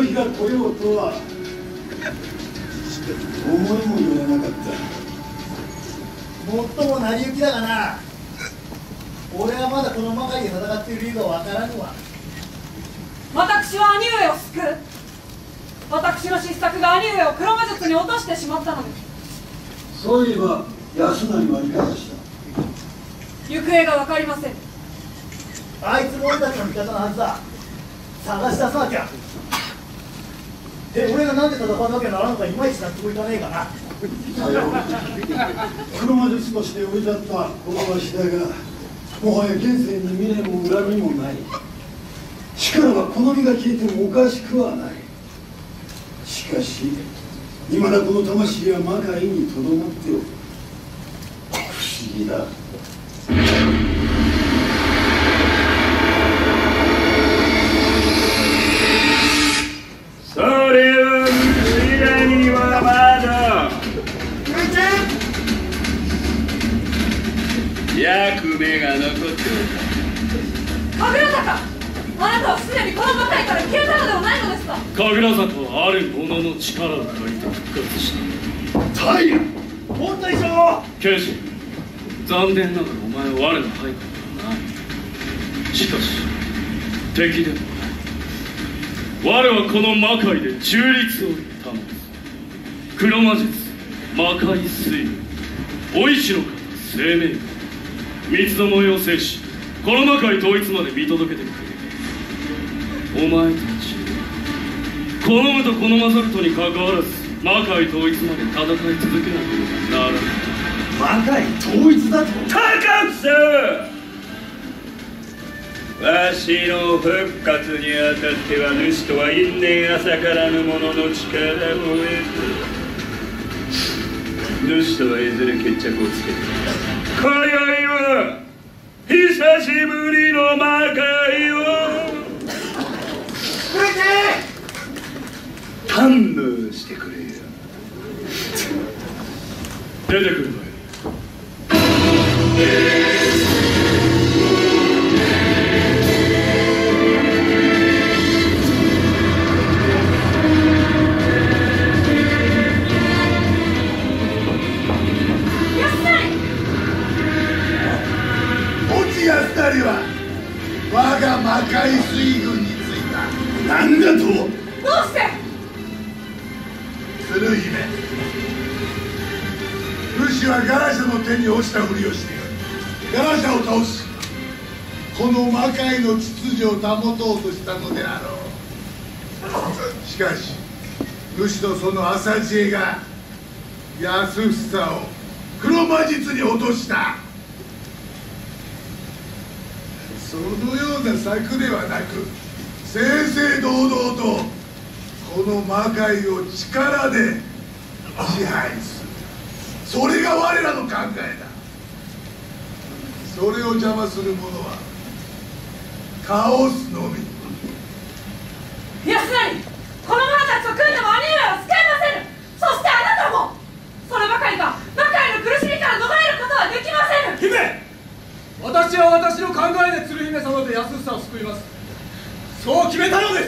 の日が来ようとは思いもよらなかった。 もっとも成り行きだがな。俺はまだこの魔界で戦っている理由がわからぬわ。 私は兄上を救う。私の失策が兄上を黒魔術に落としてしまったのです。 そういえば安成はいかがした？ 行方が分かりません。 あいつも俺たちの味方のはずだ。探し出さなきゃ。で、俺がなんで戦わなきゃならんのかいまいち納得いかねえかな。 黒魔術として降り立ったこのわしだが、もはや現世に未練も恨みもない。力はこの身が消えてもおかしくはない。しかしいまだこの魂は魔界にとどまっておる。不思議だ。 それは虫らにはまだ役目が残っておる。 神楽坂、あなたはすでにこの魔界から消えたのではないのですか？ 神楽坂はある者の力を借りて復活した。 タイヤ本当でしょ。 ケイジ、残念ながらお前は我の配下ではない。しかし敵でもない。我はこの魔界で中立を保つ。黒魔術、魔界水軍、お石の方生命力、三つどもえを制し、この魔界統一まで見届けてくれ。お前たち好むと好まざるとにかかわらず魔界統一まで戦い続けなければならない。 魔界統一だと？ 高くさわしの復活にあたっては主とは因縁浅からぬ者の力を得て主とはいずれ決着をつけて今宵は久しぶりの魔界を堪能してくれよ。出てくるのよ。 安成は我が魔界水軍についた。何だと？ どうして？ 鶴姫、主はガラシャの手に落ちたふりをしてガラシャを倒し、この魔界の秩序を保とうとしたのであろう。しかし主とその浅知恵が安房を黒魔術に落とした。そのような策ではなく、正々堂々とこの魔界を力で支配する。それが我らの考えだ。それを邪魔する者はカオスのみ。 安成、この者たちと組んでも兄上は救えませぬ。そしてあなたもそればかりか魔界の苦しみから逃れることはできませぬ。 姫、私は私の考えで鶴姫様と安房を救います。そう決めたのです。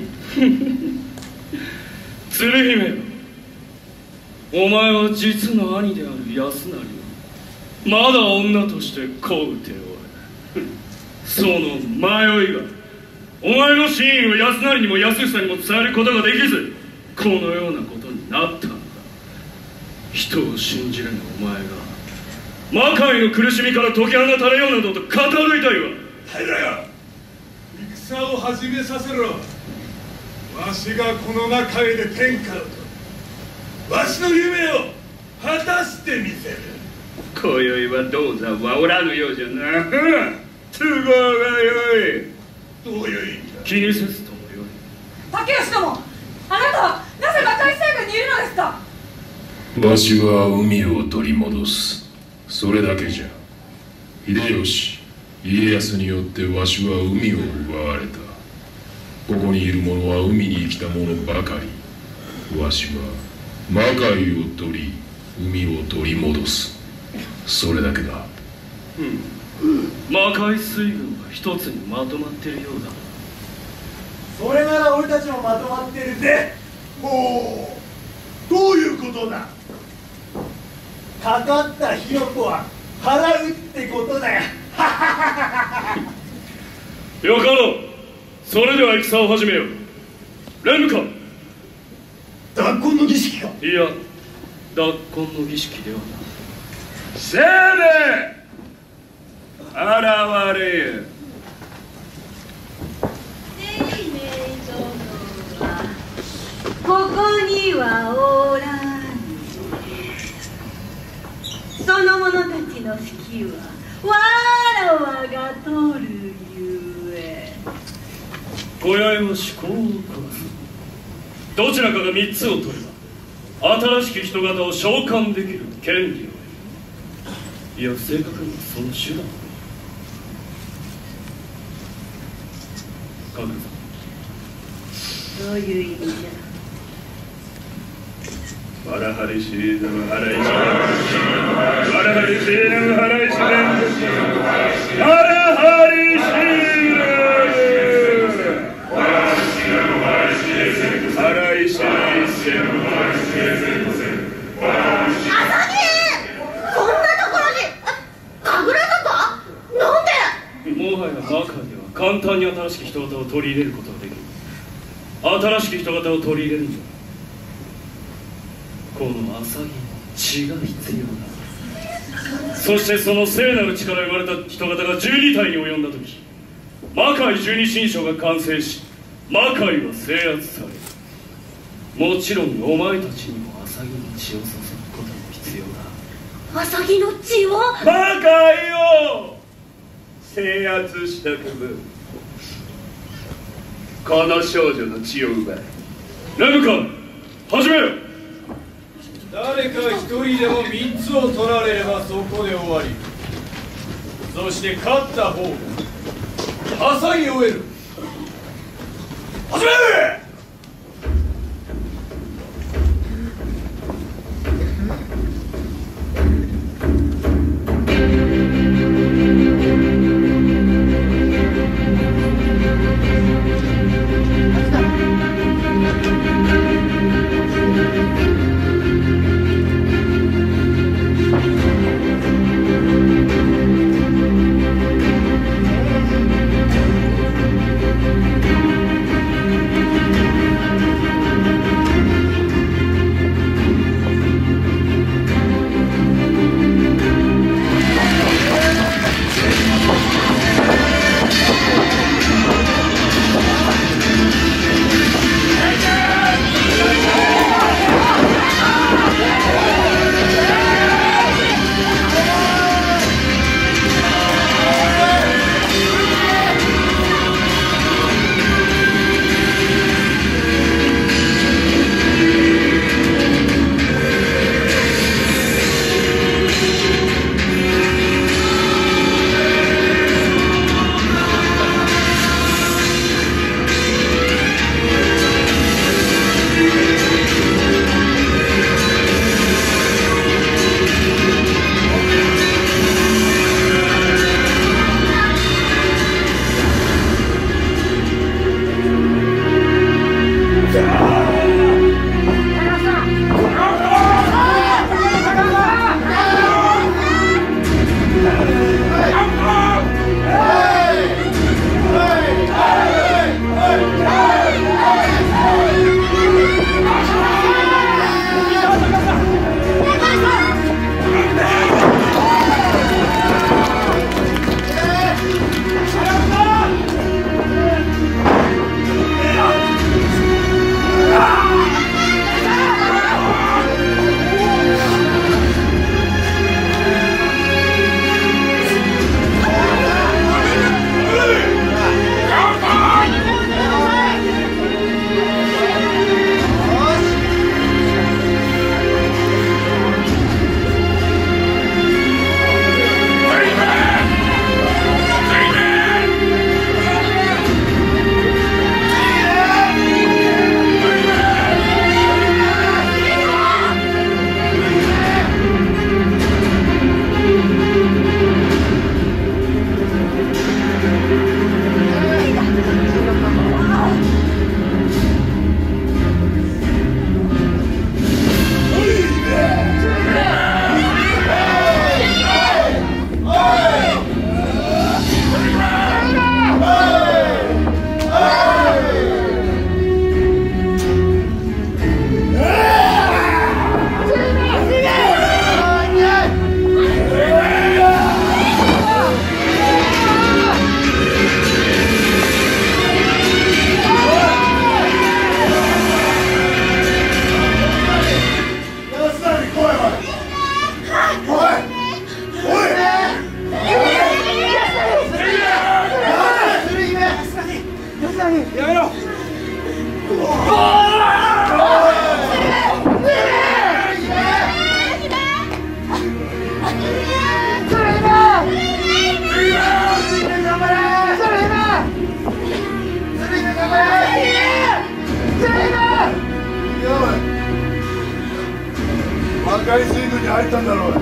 鶴姫、お前は実の兄である安成をまだ女としてこうておる。その迷いがお前の真意を安成にも安房にも伝えることができず、このようなことになったのだ。人を信じれぬお前が魔界の苦しみから解き放たれようなどと語るいたいわ。 平よ、戦を始めさせろ。わしがこの魔界で天下を取る。わしの夢を果たしてみせる。 今宵は銅山はおらぬようじゃな。都合がよい。 どういう意味だ？ 気にせずともよい。 竹吉殿、あなたはなぜ魔界西軍にいるのですか？ わしは海を取り戻す、それだけじゃ。秀吉、家康によってわしは海を奪われた。ここにいる者は海に生きた者ばかり。わしは魔界を取り、海を取り戻す、それだけだ。 魔界水軍が一つにまとまっているようだ。 それなら俺たちもまとまってるぜ。 ほう、どういうことだ。 かかった費用は払うってことだよ。 よかろう。それでは戦を始めよう。レムカ。 脱婚の儀式か。 いや、脱婚の儀式ではない。 せーで現れよ。 ここにはおらん。その者たちの指揮はわらわが取るゆえ。 今宵は趣向を凝らす。どちらかが3つを取れば新しき人型を召喚できる権利を得る。いや、正確にはその手段を得る。 どういう意味じゃ。 わらはりしーの払いしわらはりしーの払いしわらはりしー払いし朝にこんなところに神楽だか。なんで。 もはやマカでは簡単に新しき人型を取り入れることができる。新しき人型を取り入れるにはこの浅木の血が必要だ。そしてその聖なる力が生まれた人型が12体に及んだ時、魔界12神将が完成し魔界は制圧される。もちろんお前たちにも浅木の血を注ぐことも必要だ。 朝木の血を。 魔界を制圧したく分この少女の血を奪い。 レムカ、始めよ。 誰か一人でも3つを取られればそこで終わり。そして勝った方が挟み終える。始め。 赤い水軍に入ったんだろう。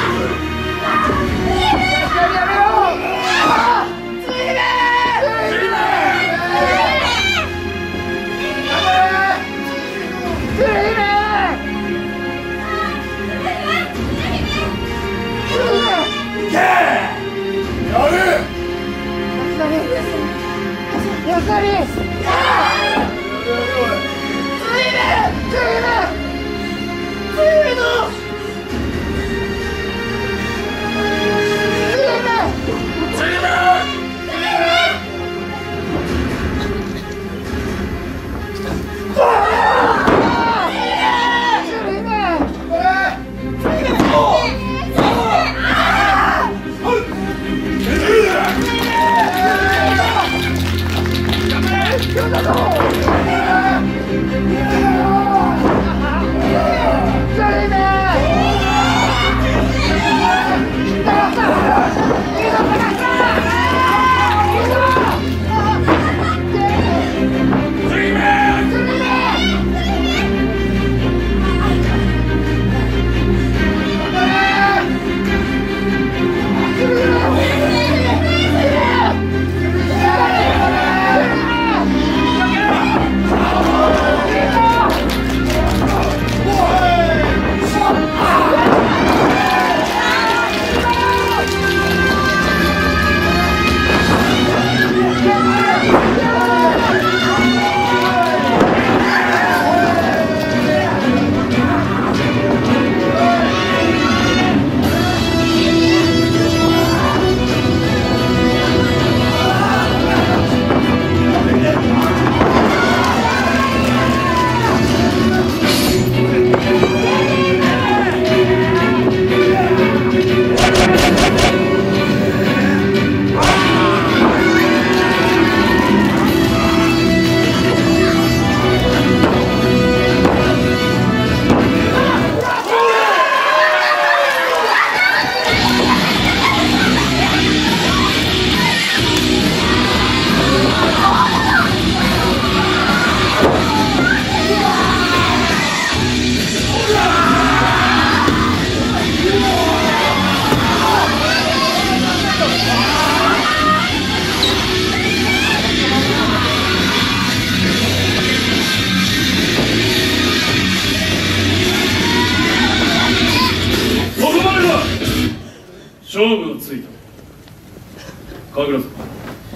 勝負がついた。神楽坂。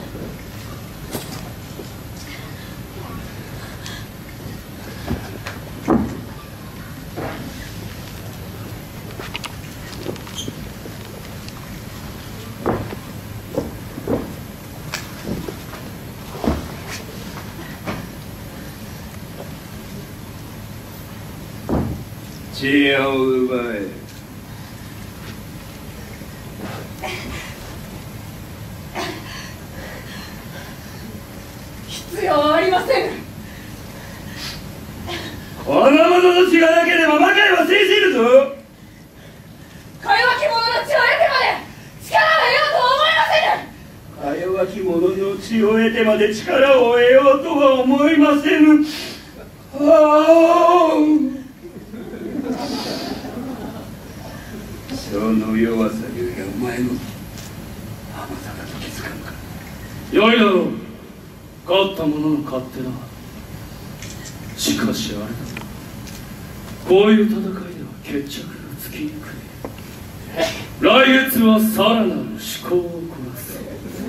知恵を奪え。 必要はありません。 この者の血がなければ魔界は制するぞ。 か弱き者の血を得てまで力を得ようとは思いませぬ。 か弱き者の血を得てまで力を得ようとは思いませぬ。その弱さゆえお前の甘さだと気づかんか。 よいだろう。勝った者の勝手だ。しかしあれだ、こういう戦いでは決着がつきにくい。来月はさらなる思考を凝らす。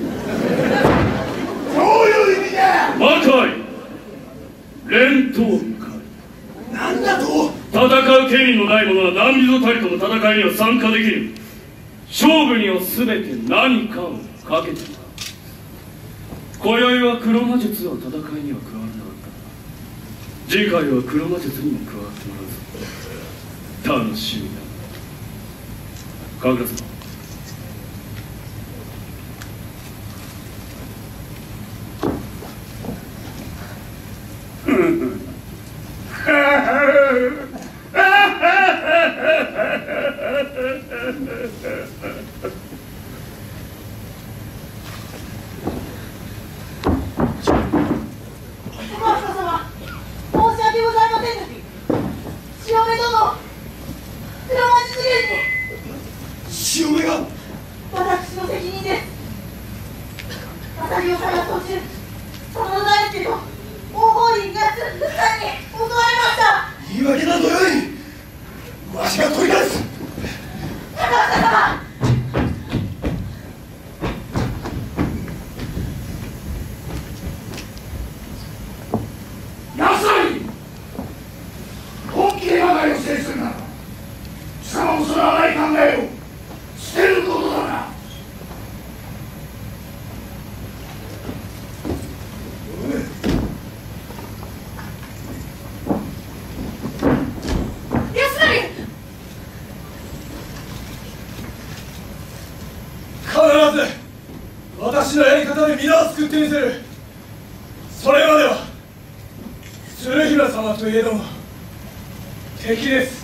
どういう意味だ。 魔界連闘会。 なんだと。 戦う権利のない者は何人たりとも戦いには参加できる。勝負には全て何かをかけている。今宵は黒魔術は戦いには加わらなかった。次回は黒魔術にも加わってもらうぞ。楽しみだ。神楽坂。 申し訳ございません。潮目殿、黒町次元に。 潮目が私の責任です。朝日を探す途中、その大輔と大法院がつ2人に襲われました。 言い訳などよい。わしが取り返す。 高橋様。 なさい。本気で馬鹿を制するなら貴様もその甘い考えを捨てることだな。 必ず私のやり方で皆を救ってみせる。それまでは鶴姫様といえども敵です。